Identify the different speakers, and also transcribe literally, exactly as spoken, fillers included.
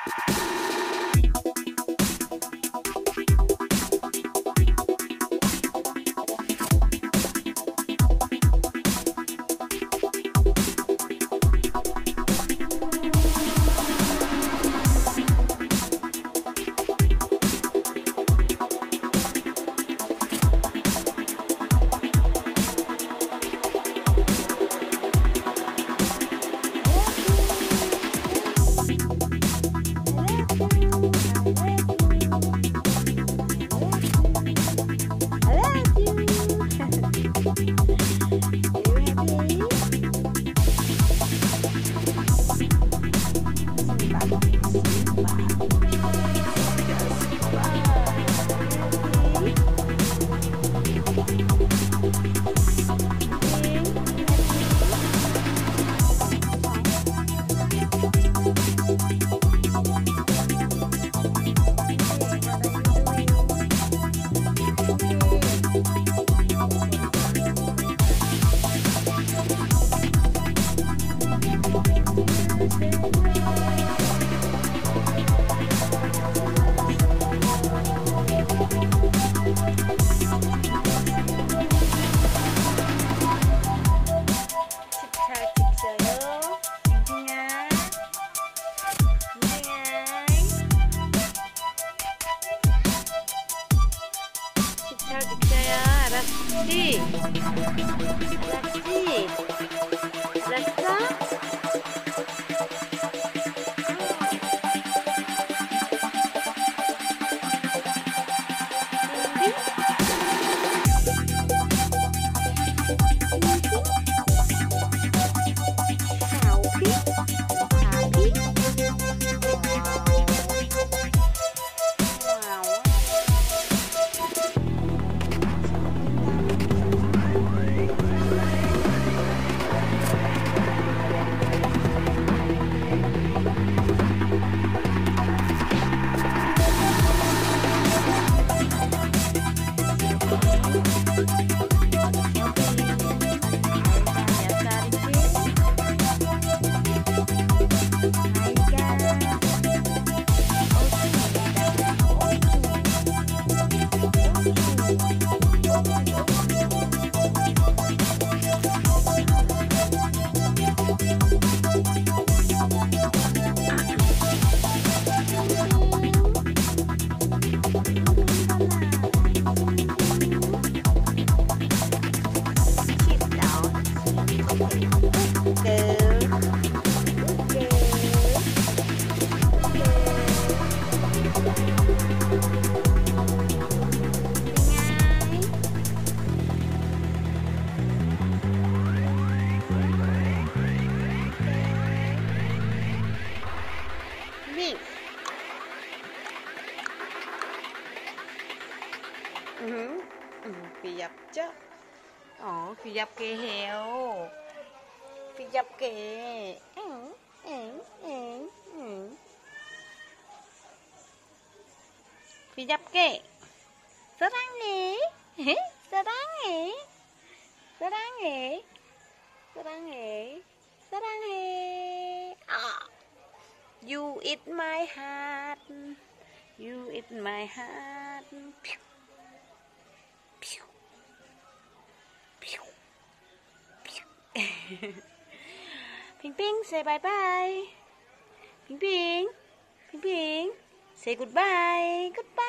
Speaker 1: 잘 지켜요. 알았지? 알았지? 알았어? Ừ, ừ, 귀엽죠? 어, 귀엽게 해요. 귀엽게. 응, 응, 응, 응. 귀엽게. 사랑해. 사랑해. 사랑해. 사랑해. 사랑해. 아. You eat my heart. You eat my heart. Pew. Pew. Pew. Pew. Ping Ping, say bye bye. Ping Ping. Ping Ping. Say goodbye. Goodbye.